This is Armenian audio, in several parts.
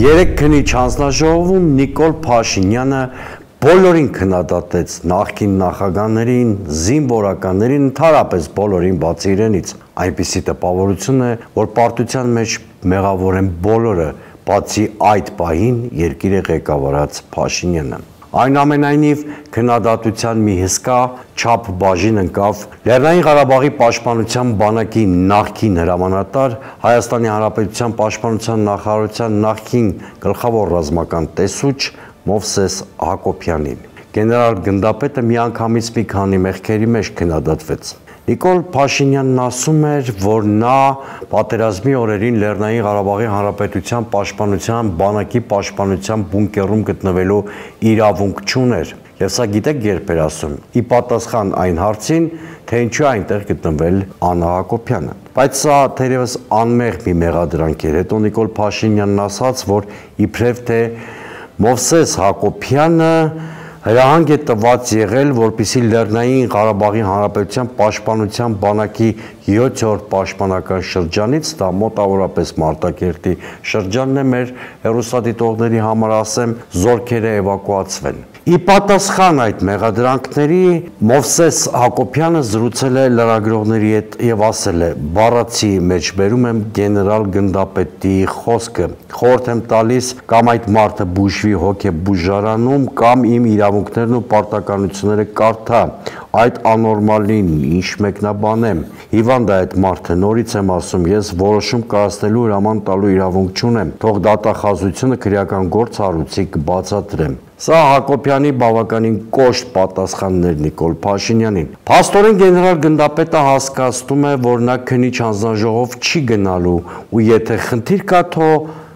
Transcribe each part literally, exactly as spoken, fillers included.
Երեք քննիչ հանձնաժողովում Նիկոլ Փաշինյանը բոլորին քննադատեց նախկին նախագահներին, զինվորականներին, ընդհանրապես բոլորին բացի իրենից։ Այնպիսի տպավորություն է, որ պարտության մեջ մեղավոր են բոլորը, բացի այդ պահին երկիրը ղեկավարած Փաշինյանը։ Այնուամենայնիվ քննադատության մի հսկա չափ բաժին ընկավ Լեռնային Ղարաբաղի պաշտպանության բանակի նախկին հրամանատար, Հայաստանի Հանրապետության պաշտպանության նախարարության նախկին գլխավոր ռազմական տեսուչ Մովսես Հակոբյանին։ Գեներալ գնդապետը միանգամից մի քանի մեղքերի մեջ քննադատվեց։ Նիկոլ Փաշինյանն ասում էր, որ նա պատերազմի օրերին Լեռնային Ղարաբաղի Հանրապետության պաշտպանության բանակի պաշտպանության բունկերում գտնվելու իրավունք չուներ։ Եվ սա գիտեք երբ էր ասում, ի պատասխան այն հարցին, թե ինչու այնտեղ գտնվել Աննա Հակոբյանը։ Բայց սա թերևս անմեղ մի մեղադրանք էր։ Հետո Նիկոլ Փաշինյանն ասաց, որ իբրև թե Մովսես Հակոբյանը հրահանգ է տված եղել, որպեսզի Լեռնային Ղարաբաղի Հանրապետության պաշտպանության բանակի յոթերորդ պաշտպանական շրջանից, դա մոտավորապես Մարտակերտի շրջանն է, մեր հեռուստադիտողների համար ասեմ, զորքերը էվակուացվեն։ Ի պատասխան այդ մեղադրանքների Մովսես Հակոբյանը զրուցել է լրագրողների հետ եւ ասել է. «Բառացի մեջ բերում եմ գեներալ գնդապետի խոսքը, խորհուրդ եմ տալիս կամ այդ մարդը բուժվի հոգեբուժարանում կամ իմ իրավունքներն ու պարտականությունները կարդա, այդ անորմալին ինչ մեկնաբանեմ, հիվանդ է այդ մարդը, նորից եմ ասում, ես որոշում կայացնելու հրաման տալու իրավունք չունեմ, թող դատախազությունը քրեական գործ հարուցի կբացատրեմ»։ Սա Հակոբյանի բավականին կոշտ պատասխանն էր Նիկոլ Փաշինյանին։ Փաստորեն գեներալ գնդապետը հասկացնում է, որ նա քննիչ հանձնաժողով չի գնալու ու եթե խնդիր կա, թող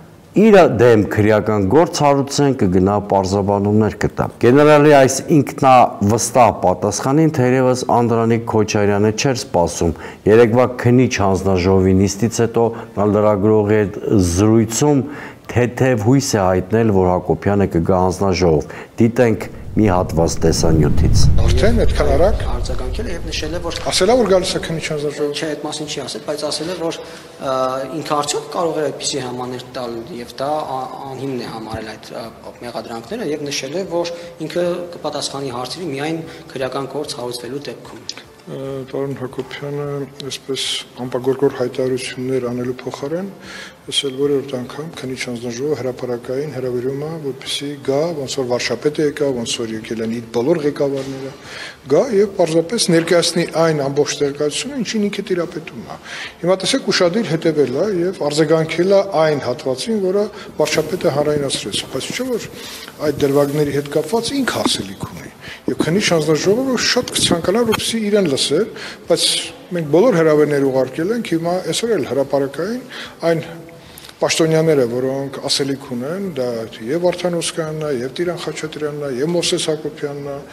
իր դեմ քրեական գործ հարուցեն, կգնա պարզաբանումներ կտա։ Գեներալի այս ինքնավստահ պատասխանին թերևս Անդրանիկ Քոչարյանը չէր սպասում։ Երեկվա քննիչ հանձնաժողովի նիստից հետո նա լրագրողի հետ զրույցում թեթև հույս է հայտնել, որ Հակոբյանը կգա հանձնաժողով։ Դիտենք մի հատված տեսանյութից։ Արդեն այդքան արագ արձագանքել է եւ նշել է, որ ասել է, որ գալիս է քննիչ հանձնաժողով։ Չէ, այդ մասին չի ասել, բայց ասել է, որ ինքը արդյոք կարող է այդպիսի հրամաններ տալ եւ դա անհիմն է համարել այդ մեղադրանքները եւ նշել է, որ ինքը կպատասխանի հարցերի միայն քրեական գործ հարուցվելու դեպքում։ Պարոն Հակոբյանը այսպես անպագորգոր հայտարարություններ անելու փոխարեն ասել որևէ անգամ քննիչ հանձնաժողովը հրապարակային հրավիրում է, որպեսզի գա, ոնց որ վարչապետը եկա, ոնց որ եկել են իր բոլոր ղեկավարները, գա եւ պարզապես ներկայացնի այն ամբողջ տեղեկատվությունը, ինչին ինքը տիրապետում է։ Հիմա տեսեք ուշադիր հետեւել է եւ արձագանքել է այն հատվածին, որը վարչապետը հանրայնացրեց, բայց չէ որ այդ դրվագների հետ կապված ինքը ասելիք ունի։ Եվ քննիչ հանձնաժողովը շատ կցանկանա, որպեսզի իրեն լսեր, բայց մենք բոլոր հրավերներ ուղարկել ենք, հիմա այսօր էլ հրապարակային այն պաշտոնյաները, որոնք ասելիք ունեն, դա եւ Վարդան Օսկանյանն է, եւ Տիրան Խաչատրյանն է, եւ Մովսես Հակոբյանն է,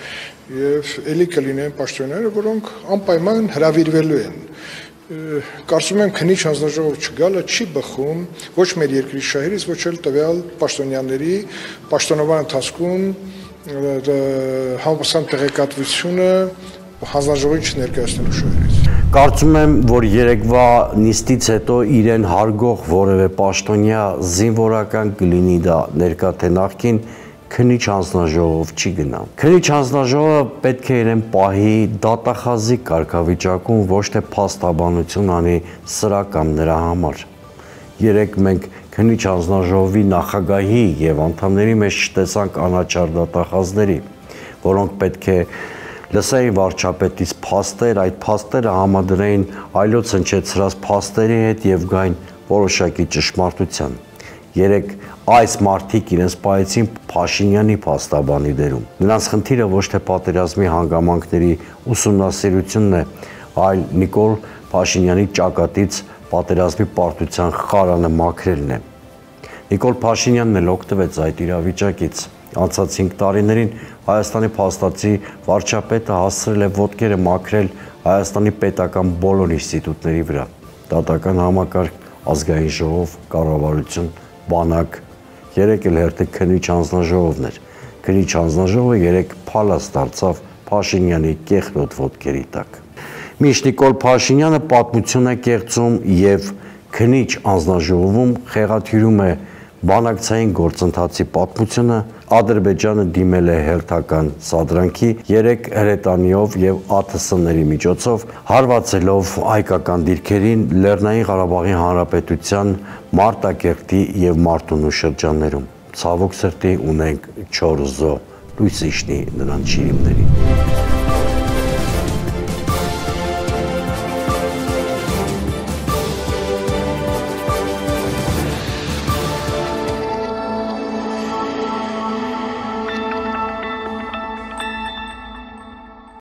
եւ ելի կլինեն պաշտոնյաները, որոնք անպայման հրավիրվելու են։ Կարծում եմ քննիչ հանձնաժողով չգալը չի բխում ոչ մեր երկրի շահերից, ոչ էլ տվյալ պաշտոնյաների պաշտոնական ընթացքում համապատասխան տեղեկատվությունը հանձնաժողովին չներկայացնելու շահերից։ Կարծում եմ, որ երեկվա նիստից հետո իրեն հարգող որևէ պաշտոնյա զինվորական կլինի դա ներկա թե նախկին քննիչ հանձնաժողով չի գնա։ Քննիչ հանձնաժողովը պետք է իրեն պահի դատախազի կարգավիճակում, ոչ թե փաստաբանություն անի սրա կամ նրա համար։ Երեք մենք քննիչ հանձնաժողովի նախագահի եւ անդամների մեջ չտեսանք անաչառ դատախազների, որոնք պետք է լսեին վարչապետից փաստեր, այդ փաստերը համադրեին այլոց հնչեցրած փաստերի հետ եւ գային որոշակի ճշմարտության։ Երեք այս մարդիկ իրենց պահեցին Փաշինյանի փաստաբանի դերում։ Նրանց խնդիրը ոչ թե պատերազմի հանգամանքների ուսումնասիրությունն է, այլ Նիկոլ Փաշինյանի ճակատից պատերազմի պարտության խարանը մաքրելն է։ Նիկոլ Փաշինյանն էլ օգտվեց այդ իրավիճակից։ Անցած հինգ տարիներին Հայաստանի փաստացի վարչապետը հասցրել է ոտքերը մաքրել Հայաստանի պետական բոլոր ինստիտուտների վրա։ Դատական համակարգ, ազգային ժողով, կառավարություն, բանակ, երեք էլ հերթը քննիչ հանձնաժողովն էր։ Քննիչ հանձնաժողովը երեք փալաս դարձավ Փաշինյանի կեղտոտ ոտքերի տակ։ Միշտ Նիկոլ Փաշինյանը պատմություն է կեղծում եւ քննիչ անձնաժողովում խեղաթյուրում է բանակցային գործընթացի պատմությունը, Ադրբեջանը դիմել է հերթական սադրանքի երեք հրետանիով եւ A T S-ների միջոցով, հարվածելով հայկական դիրքերին Լեռնային Ղարաբաղի Հանրապետության Մարտակերտի եւ Մարտունու շրջաններում։ Ցավոք սրտի ունենք չորս զոհ, լույս իջնի նրանց շիրիմներին։